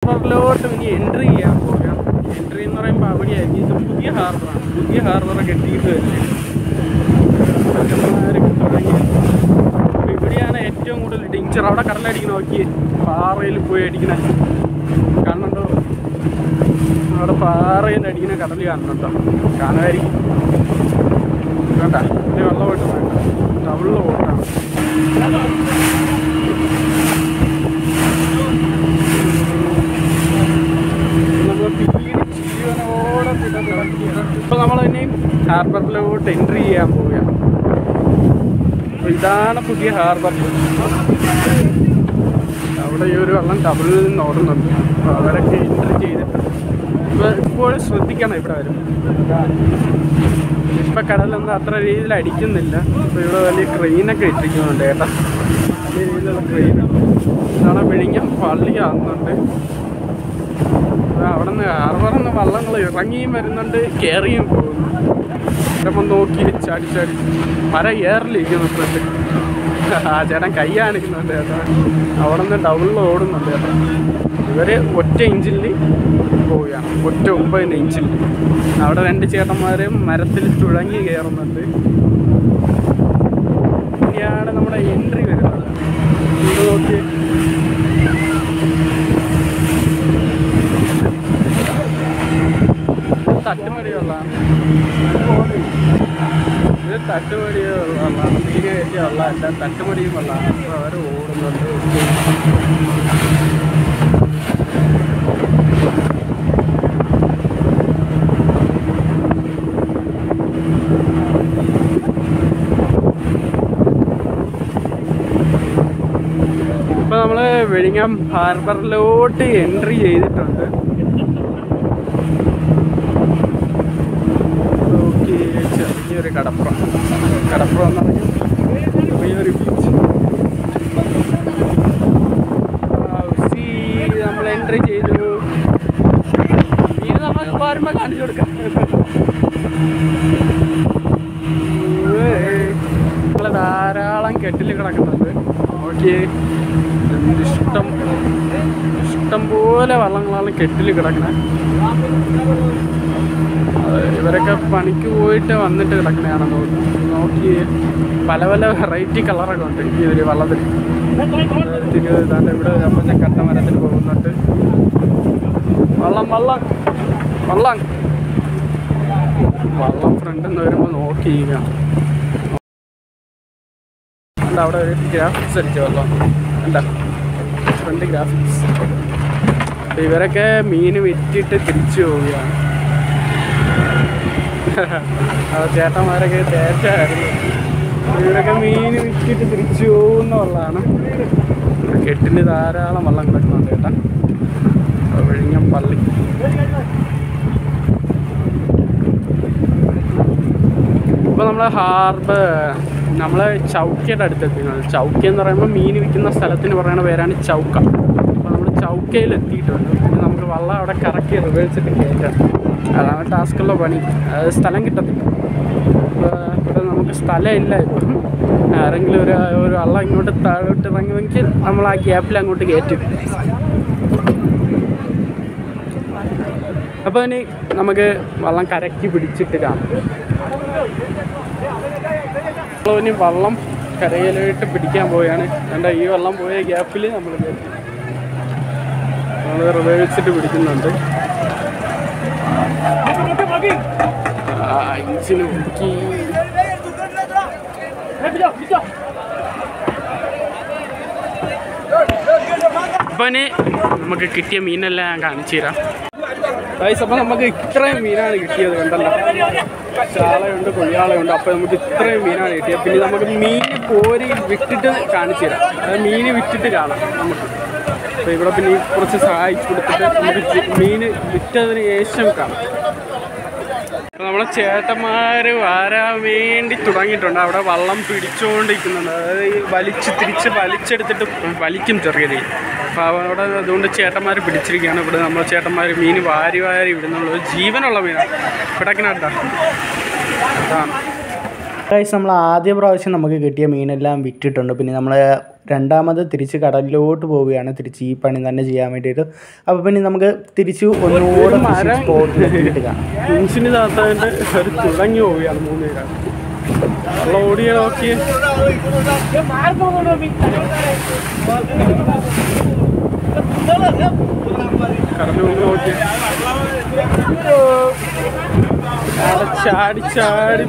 ഹാർബറിലോട്ട് ഇനി എൻട്രി ചെയ്യാൻ പോകാം. എൻട്രി എന്ന് പറയുമ്പോൾ അവിടെയായിരിക്കും. ഇത് പുതിയ ഹാർബറാണ്. പുതിയ ഹാർബർ കെട്ടിയിട്ട് വരുന്നത് തുടങ്ങി. അപ്പോൾ ഇവിടെയാണ് ഏറ്റവും കൂടുതൽ ഡേഞ്ചർ. അവിടെ കടലടിക്കണം. നോക്കി പാറയിൽ പോയി അടിക്കണ കാണുന്നുണ്ടോ? അവിടെ പാറയിൽ അടിക്കുന്ന കടൽ കാണുന്നുണ്ടോ? കാണുമായിരിക്കും. വേണ്ട, ഇത് വെള്ളം പോയിട്ട് വേണ്ട, ടൗണിൽ പോയിട്ടാണ്. ഇപ്പോൾ നമ്മൾ ഇനിയും ഹാർബറിലോട്ട് എൻട്രി ചെയ്യാൻ പോവുകയാണ്. അപ്പോൾ ഇതാണ് പുതിയ ഹാർബർ. അവിടെ ഈ ഒരു വെള്ളം ടബിളിൽ നിന്ന് ഓടുന്നുണ്ട്. അപ്പോൾ അവരൊക്കെ എൻട്രി ചെയ്തിട്ട് ഇപ്പോഴും ശ്രദ്ധിക്കണം ഇവിടെ വരും. ഇപ്പം കടലൊന്നും അത്ര രീതിയിൽ അടിക്കുന്നില്ല. അപ്പോൾ ഇവിടെ വലിയ ക്രെയിനൊക്കെ ഇട്ടിരിക്കുന്നുണ്ട് കേട്ടോ. വലിയ രീതിയിലുള്ള ക്രെയിനാണ്. ഇതാണ് വിഴിഞ്ഞം പള്ളി കാണുന്നുണ്ട്. അവിടെ നിന്ന് ഹാർബറിൽ നിന്ന് വള്ളങ്ങൾ ഇറങ്ങിയും വരുന്നുണ്ട്, കയറിയും പോകുന്നു. ചിലപ്പോൾ നോക്കി ചാടി ചാടി മര ഏറിലിരിക്കുന്നു. ഫ്രണ്ട് ആ ചേട്ടൻ കൈ കാണിക്കുന്നുണ്ട് ചേട്ടാ. അവിടെ നിന്ന് ഡബിളിൽ ഓടുന്നുണ്ട് ചേട്ടാ. ഇവർ ഒറ്റ ഇഞ്ചിൽ പോവുകയാണ്, ഒറ്റ 9 ഇഞ്ചിൽ. അവിടെ 2 ചേട്ടന്മാരും മരത്തിൽ തുഴങ്ങി കയറുന്നുണ്ട്. ഇനിയാണ് നമ്മുടെ എൻട്രി വരുന്നത്. ഇത് നോക്കി തട്ടുമടി വെള്ളമാണ്. ഇത് തട്ടുമടി വെള്ളമാണ്. മീൻ കയറ്റിയ വെള്ളമല്ല, തട്ടുമടിയും വെള്ളമാണ്. അപ്പോൾ അവർ ഓടുന്നുണ്ട്. ഇപ്പോൾ നമ്മൾ വിഴിഞ്ഞം ഹാർബറിലോട്ട് എൻട്രി ചെയ്തിട്ടുണ്ട്. ചെറിയൊരു കടപ്പുറം എന്ന് പറഞ്ഞാൽ ചെറിയൊരു ബീച്ച്. നമ്മൾ എൻട്രി ചെയ്തു. ഇത് നമ്മൾ വരുമ്പോൾ കാണിച്ചു കൊടുക്കാം. നമ്മൾ ധാരാളം കെട്ടിൽ കിടക്കുന്നുണ്ട്. നോക്കി ഇഷ്ടം പോലെ വള്ളങ്ങളാണ് കെട്ടിൽ കിടക്കുന്നത്. ഇവരൊക്കെ പണിക്ക് പോയിട്ട് വന്നിട്ട് കിടക്കണയാണെന്ന് തോന്നുന്നു. നോക്കി പല പല വെറൈറ്റി കളറൊക്കെ ഉണ്ട് ഈ ഒരു വള്ളത്തിൽ. ഇവിടെ നമ്മുടെ കട്ടമരത്തിൽ പോകുന്നുണ്ട്. വള്ളം ഫ്രണ്ടിൽ നിന്ന് വരുമ്പോൾ നോക്കിയിരിക്കുക. അവിടെ ഒരു ഗ്രാഫിക്സ് അടിച്ച വെള്ളം എന്താ ഫ്രണ്ട് ഗ്രാഫിക്സ്. അപ്പോൾ ഇവരൊക്കെ മീൻ വിറ്റിട്ട് തിരിച്ചു പോവുകയാണ്. ചേട്ടന്മാരൊക്കെ തേച്ചായിരുന്നു. ഇവരൊക്കെ മീൻ വിറ്റിട്ട് തിരിച്ചു പോകുന്നുള്ളതാണ്. കെട്ടിന് ധാരാളം വെള്ളം കിടക്കുന്നുണ്ട് ചേട്ടാ. വിഴിഞ്ഞം പള്ളി. ഇപ്പോൾ നമ്മൾ ചൗക്കയുടെ അടുത്തെത്തിക്കുന്നത്. ചൗക്ക എന്ന് പറയുമ്പോൾ മീൻ വിൽക്കുന്ന സ്ഥലത്തിന് പറയുന്ന പേരാണ് ചൗക്ക. അപ്പോൾ നമ്മൾ ചൗക്കയിൽ എത്തിയിട്ടുണ്ട്. പിന്നെ നമുക്ക് വെള്ളം അവിടെ കറക്കി റിവേഴ്സിട്ട് കയറ്റാം. അതാണ് ടാസ്കുള്ള പണി. അത് സ്ഥലം കിട്ടത്തില്ല. ഇവിടെ നമുക്ക് സ്ഥലമില്ല. ഇപ്പം ആരെങ്കിലും ഒരു വെള്ളം ഇങ്ങോട്ട് താഴോട്ട് ഇറങ്ങുമെങ്കിൽ നമ്മൾ ആ ഗ്യാപ്പിൽ അങ്ങോട്ട് കയറ്റും. അപ്പോൾ ഇനി നമുക്ക് വെള്ളം കരക്കി പിടിച്ചിട്ട് കാണാം. ഇനി വെള്ളം കരയിലോട്ട് പിടിക്കാൻ പോവുകയാണ്. എന്താ ഈ വെള്ളം പോയ ഗ്യാപ്പിൽ നമ്മൾ റിവേഴ്സിട്ട് പിടിക്കുന്നുണ്ട്. ഇഞ്ചിന് മുക്കി അപ്പോൾ ഇനി നമുക്ക് കിട്ടിയ മീനെല്ലാം ഞാൻ കാണിച്ചു തരാം. അപ്പോൾ നമുക്ക് ഇത്രയും മീനാണ് കിട്ടിയത്. കണ്ടല്ലോ, ചാളയുണ്ട്, കൊള്ളിയാളയുണ്ട്. അപ്പോൾ നമുക്ക് ഇത്രയും മീനാണ് കിട്ടിയത്. പിന്നെ നമുക്ക് മീൻ കോരി വിട്ടിട്ട് കാണിച്ചു തരാം. അതായത് മീൻ വിറ്റിട്ട് കാണാം നമുക്ക്. അപ്പോൾ ഇവിടെ പിന്നെ കുറച്ച് സഹായിച്ചു കൊടുത്തിട്ട് നമുക്ക് മീൻ വിറ്റതിന് ശേഷം കാണാം. അപ്പോൾ നമ്മളെ ചേട്ടന്മാർ വരാൻ വേണ്ടി തുടങ്ങിയിട്ടുണ്ട്. അവിടെ വള്ളം പിടിച്ചുകൊണ്ടിരിക്കുന്നുണ്ട്. അതായത് തിരിച്ച് വലിച്ചെടുത്തിട്ട് വലിക്കും ചെറിയ രീതി. അപ്പോൾ അവിടെ അതുകൊണ്ട് ചേട്ടന്മാർ പിടിച്ചിരിക്കുകയാണ്. ഇവിടെ നമ്മളെ ചേട്ടന്മാർ മീൻ വാരി ഇവിടുന്നുള്ള ജീവനുള്ള മീനാണ് പിടക്കിനാട്ടാ. അതാണ് നമ്മൾ ആദ്യ പ്രാവശ്യം നമുക്ക് കിട്ടിയ മീനെല്ലാം വിറ്റിട്ടുണ്ട്. പിന്നെ നമ്മൾ രണ്ടാമത് തിരിച്ച് കടലിലോട്ട് പോവുകയാണ്, തിരിച്ച് ഈ പണി തന്നെ ചെയ്യാൻ വേണ്ടിയിട്ട്. അപ്പോൾ പിന്നെ നമുക്ക് തിരിച്ച് ഒന്നുകൂടെ സ്പോട്ടിലെത്തിയിട്ട് കാണാം. മനുഷ്യന് താത്താണ്ട് ഒരു തുടങ്ങി പോവുകയാണ് 3 പേരാണ് ഓടിയ നോക്കി കടലിലോട്ട് നോക്കി ചാടി ചാടി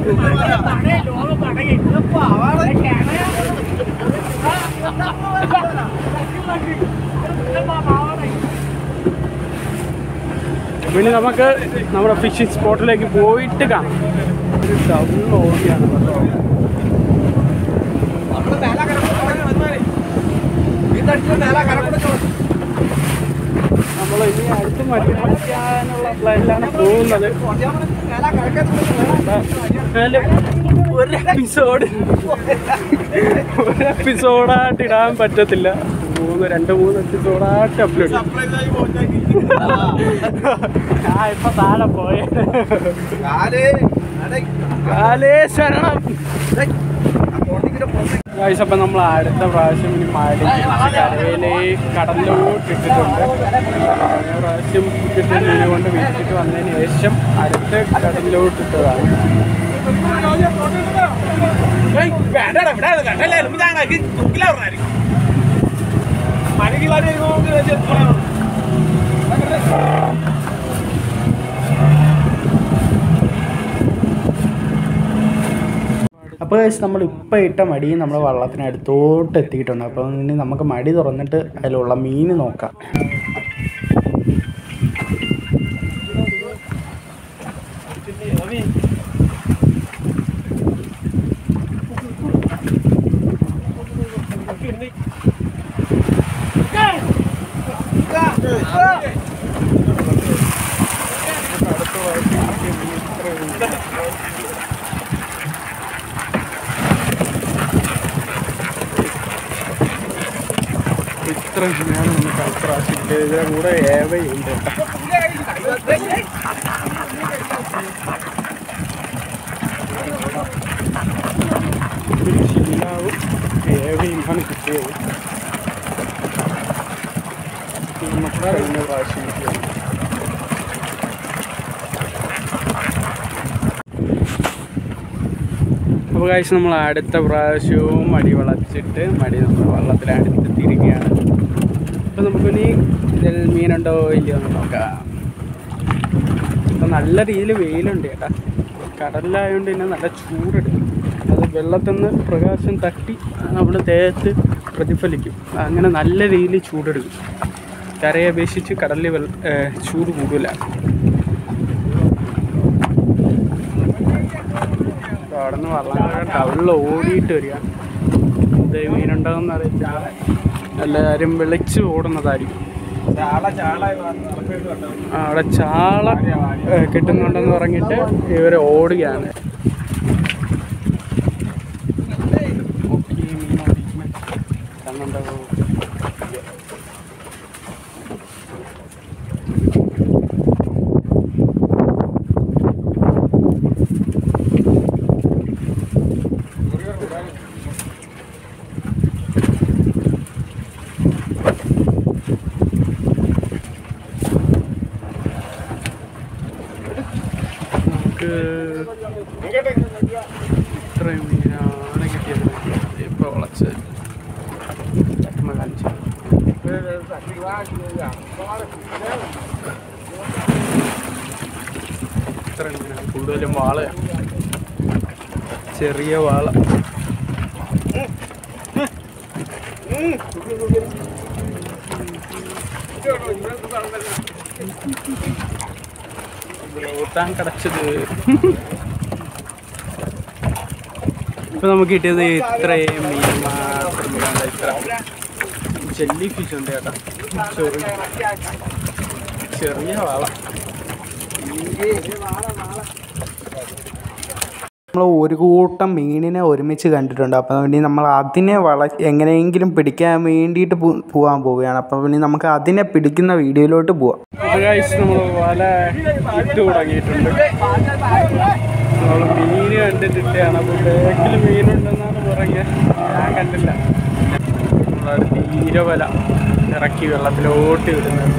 പിന്നെ നമുക്ക് നമ്മുടെ ഫിഷിംഗ് സ്പോട്ടിലേക്ക് പോയിട്ട് കാണാം. ഒരു ഡബിൾ ഓടിയാണ് കേട്ടോ. നമ്മൾ ഇനി അടുത്ത് മത്സ്യപിടിക്കാനുള്ള പ്ലാനിലാണ് പോകുന്നത്. ഒരു എപ്പിസോഡായിട്ട് ഇടാൻ പറ്റത്തില്ല. 2-3 എപ്പിസോഡായിട്ട് അപ്ലോഡ് ചെയ്യും. ഞാൻ ഇപ്പൊ താഴെ പോയ ശരണം. അപ്പം നമ്മൾ അടുത്ത പ്രാവശ്യം ഇനി കരയിലെ കടലിലോട്ട് ഇട്ടിട്ടുണ്ട്. കഴിഞ്ഞ പ്രാവശ്യം കിട്ടിയ മീനെ കൊണ്ട് വീട്ടിട്ട് വന്നതിന് ശേഷം അടുത്ത് കടലിലോട്ട് ഇട്ടതാണ്. അപ്പോൾ നമ്മളിപ്പോൾ ഇട്ട മടി നമ്മൾ വള്ളത്തിനടുത്തോട്ട് എത്തിയിട്ടുണ്ട്. അപ്പോൾ ഇനി നമുക്ക് മടി തുറന്നിട്ട് അതിലുള്ള മീൻ നോക്കാം. ഇത്ര മീനാണ് നമുക്ക് അൽപ്രാവശ്യത്തിൽ. ഇതിൻ്റെ കൂടെ ഏവയുണ്ട്. ശീലാവും ഏവയുമാണ് കിട്ടിയത്. നമുക്ക് കഴിഞ്ഞ പ്രാവശ്യം കിട്ടിയത്. അപ്പോൾ കാഴ്ച നമ്മൾ അടുത്ത പ്രാവശ്യവും മടി വളച്ചിട്ട് മടി നമ്മൾ വള്ളത്തിലടുത്ത് തിരികെയാണ്. അപ്പോൾ നമുക്കിനി ഇതിൽ മീനുണ്ടോ ഇല്ലയോ എന്ന് നോക്കാം. ഇപ്പം നല്ല രീതിയിൽ വെയിലുണ്ട് ചേട്ടാ. കടലിലായതുകൊണ്ട് തന്നെ നല്ല ചൂടെടുക്കും. അത് വെള്ളത്തിൽ നിന്ന് പ്രകാശം തട്ടി നമ്മൾ ദേഹത്ത് പ്രതിഫലിക്കും. അങ്ങനെ നല്ല രീതിയിൽ ചൂടെടുക്കും. കരയെ അപേക്ഷിച്ച് കടലിൽ ചൂട് കൂടുതല. അവിടെ നിന്ന് വള്ളം ടൗണിൽ ഓടിയിട്ട് വരിക. ഇത് മീനുണ്ടാകുന്ന അറിയില്ല. എല്ലാവരും വിളിച്ച് ഓടുന്നതായിരിക്കും. അവിടെ ചാള കിട്ടുന്നുണ്ടെന്ന് പറഞ്ഞിട്ട് ഇവർ ഓടുകയാണ്. ഇത്രയും മീനാണ് കിട്ടിയത്. ഇപ്പോൾ വളച്ച് ഇത്രയും മീനാണ്. കൂടുതലും വാളയാണ്, ചെറിയ വാള. ഊട്ടാൻ കിടച്ചത്. ഇപ്പൊ നമുക്ക് കിട്ടിയത് ഇത്രയും മീൻ മാത്രം. ഇത്ര ജെല്ലി ഫിഷ് ഉണ്ട് ചേട്ടാ. ചെറിയ വാള. നമ്മൾ ഒരു കൂട്ടം മീനിനെ ഒരുമിച്ച് കണ്ടിട്ടുണ്ട്. അപ്പോൾ പിന്നെ നമ്മൾ അതിനെ എങ്ങനെയെങ്കിലും പിടിക്കാൻ വേണ്ടിയിട്ട് പോകാൻ പോവുകയാണ്. അപ്പോൾ പിന്നെ നമുക്ക് അതിനെ പിടിക്കുന്ന വീഡിയോയിലോട്ട് പോവാം. നമ്മൾ വല ഇട്ട് തുടങ്ങിയിട്ടുണ്ട്. നമ്മൾ മീൻ കണ്ടിട്ടിട്ടാണ്. അപ്പോൾ ബേക്കിൽ മീനുണ്ടെന്നാണ് പറഞ്ഞത്. ഞാൻ കണ്ടില്ല. നമ്മളവിടെ തീരവല ഇറക്കി വെള്ളത്തിലോട്ട് വിടുന്നുണ്ട്.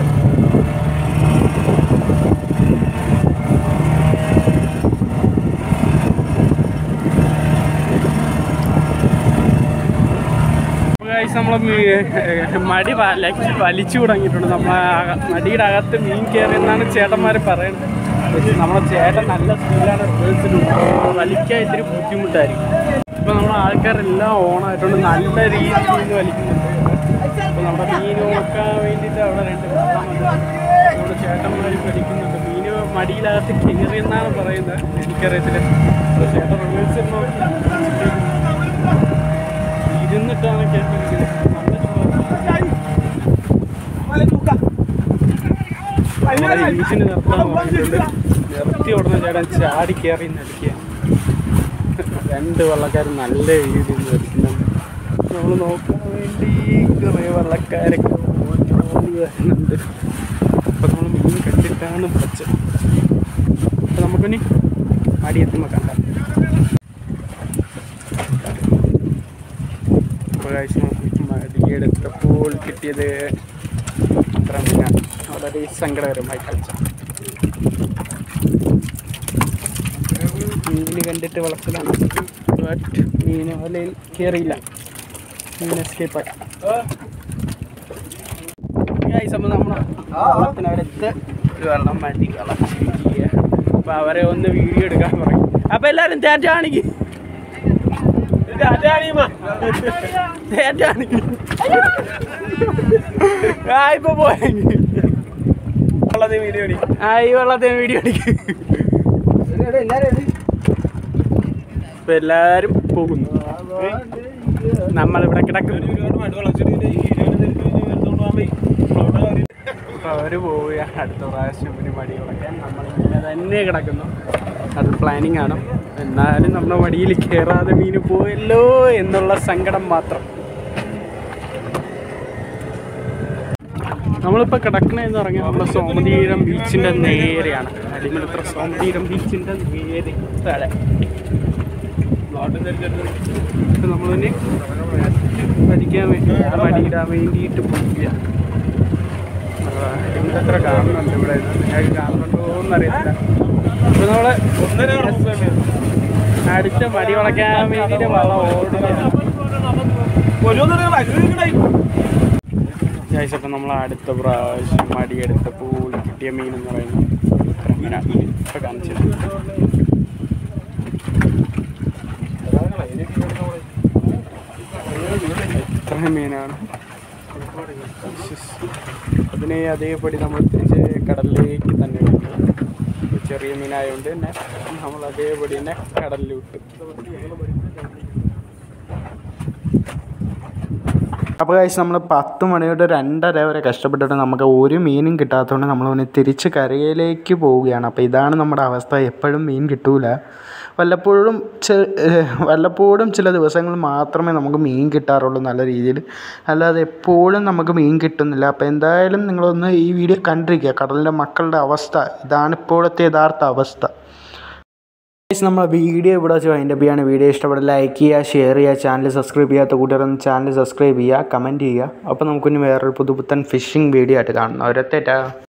നമ്മൾ മടി വലിച്ചു തുടങ്ങിയിട്ടുണ്ട്. നമ്മളെ മടിയുടെ അകത്ത് മീൻ കയറി എന്നാണ് ചേട്ടന്മാർ പറയുന്നത്. നമ്മളെ ചേട്ടൻ നല്ല സ്പീഡിലാണ് റിവേഴ്സിലുണ്ട്. വലിക്കാൻ ഇത്തിരി ബുദ്ധിമുട്ടായിരിക്കും. ഇപ്പോൾ നമ്മുടെ ആൾക്കാരെല്ലാം ഓണായിട്ടുണ്ട്, നല്ല രീതിയിൽ മീൻ വലിക്കുന്നുണ്ട്. അപ്പോൾ നമ്മുടെ മീൻ നോക്കാൻ വേണ്ടിയിട്ട് അവിടെ നമ്മുടെ ചേട്ടന്മാർ വലിക്കുന്നുണ്ട്. മീൻ മടിയിലകത്ത് കയറി എന്നാണ് പറയുന്നത്, എനിക്കറിയത്തില്ല. അപ്പോൾ ചേട്ടൻ റിവേഴ്സിൽ നോക്കി ഇരുന്നിട്ടാണ് കേട്ടിരിക്കുന്നത്. നല്ല ബീച്ചിന് നിർത്താൻ പറഞ്ഞിട്ടുണ്ട്. നിർത്തി ഉടനെ ചേട്ടൻ ചാടി കയറി നടിക്കുക. 2 വള്ളക്കാർ നല്ല രീതിയിൽ നടിക്കുന്നുണ്ട്. നമ്മൾ നോക്കാൻ വേണ്ടി കുറേ വള്ളക്കാരൊക്കെ ഓടി വരുന്നുണ്ട്. അപ്പോൾ നമ്മൾ മീൻ കണ്ടിട്ടാണ് പച്ചത്. അപ്പോൾ നമുക്കിനി അടിയെത്തുമ്പോൾ കണ്ടാം. മടിയെടുത്തപ്പോൾ കിട്ടിയത് അത്ര മീനാണ്. വളരെ സങ്കടകരമായി കളിച്ച മീൻ കണ്ടിട്ട് വളർത്തലാണ്. മീൻ വലയിൽ കയറിയില്ല, മീൻ എസ്കേപ്പായി. നമ്മുടെ വെള്ളത്തിനടുത്ത് വെള്ളം മടി കളച്ചിരിക്കുക. അപ്പോൾ അവരെ ഒന്ന് വീഡിയോ എടുക്കാൻ പറയും. അപ്പോൾ എല്ലാവരും തേറ്റാണെങ്കിൽ ഇപ്പൊ പോയെങ്കിൽ വീഡിയോ വെള്ളത്തിന് വീഡിയോ അടിക്കും. ഇപ്പൊ എല്ലാരും പോകുന്നു. നമ്മളിവിടെ കിടക്കും. അപ്പൊ അവര് പോവുക. അടുത്ത പ്രാവശ്യം പിന്നെ മടി കളക്കാൻ നമ്മൾ ഇങ്ങനെ തന്നെ കിടക്കുന്നു. അത് പ്ലാനിങ് ആണ്. എന്നാലും നമ്മുടെ വടിയിൽ കയറാതെ മീൻ പോയല്ലോ എന്നുള്ള സങ്കടം മാത്രം. നമ്മളിപ്പോൾ കിടക്കണമെന്ന് പറഞ്ഞാൽ നമ്മുടെ സോമതീരം ബീച്ചിൻ്റെ നേരെയാണ്. അടിമലത്ര സോമതീരം ബീച്ചിൻ്റെ നേരെ താഴെ. നമ്മളിനി പഠിക്കാൻ വേണ്ടി മടിയിടാൻ വേണ്ടിയിട്ട് പോവുക. അടിമലത്ര കാണുന്നുണ്ട് ഇവിടെ. നിങ്ങൾക്ക് കാണുന്നുണ്ടോ എന്നറിയത്തില്ല. അപ്പോൾ നമ്മൾ അടുത്ത മടി വളയ്ക്കാൻ വേണ്ടിയിട്ട് വള്ളം ഓടുകയാണ്. അപ്പം നമ്മൾ അടുത്ത പ്രാവശ്യം മടിയെടുത്തപ്പോൾ കിട്ടിയ മീൻ എന്ന് പറയുന്നത് ഇത്ര മീനാണ്. ഇപ്പം കാണിച്ചത് ഇത്ര മീനാണ്. അതിനെ അതേപടി നമ്മൾ തിരിച്ച് കടലിലേക്ക് തന്നെ വിട്ടു. ചെറിയ മീനായതുകൊണ്ട് തന്നെ നമ്മൾ അതേപടി തന്നെ കടലിൽ വിട്ടു. അപ്പോൾ കഴിച്ച് നമ്മൾ 10 മണി തൊട്ട് 2:30 വരെ കഷ്ടപ്പെട്ടിട്ട് നമുക്ക് ഒരു മീനും കിട്ടാത്തതുകൊണ്ട് നമ്മൾ തിരിച്ച് കരയിലേക്ക് പോവുകയാണ്. അപ്പോൾ ഇതാണ് നമ്മുടെ അവസ്ഥ. എപ്പോഴും മീൻ കിട്ടൂല. വല്ലപ്പോഴും ചില ദിവസങ്ങൾ മാത്രമേ നമുക്ക് മീൻ കിട്ടാറുള്ളൂ നല്ല രീതിയിൽ. അല്ലാതെ എപ്പോഴും നമുക്ക് മീൻ കിട്ടുന്നില്ല. അപ്പോൾ എന്തായാലും നിങ്ങളൊന്ന് ഈ വീഡിയോ കണ്ടിരിക്കുക. കടലിൻ്റെ മക്കളുടെ അവസ്ഥ ഇതാണ് ഇപ്പോഴത്തെ യഥാർത്ഥ അവസ്ഥ. നമ്മൾ വീഡിയോ ഇവിടെ വെച്ച് വൈൻഡപ്പ് ചെയ്യാണ്. വീഡിയോ ഇഷ്ടപ്പെട്ട ലൈക്ക് ചെയ്യുക, ഷെയർ ചെയ്യുക, ചാനൽ സബ്സ്ക്രൈബ് ചെയ്യാത്ത കൂട്ടുകാരൊന്ന് ചാനൽ സബ്സ്ക്രൈബ് ചെയ്യുക, കമൻറ്റ് ചെയ്യുക. അപ്പോൾ നമുക്കിനി വേറൊരു പുതുപുത്തൻ ഫിഷിംഗ് വീഡിയോ ആയിട്ട് കാണണം. ഒരത്തേറ്റാ.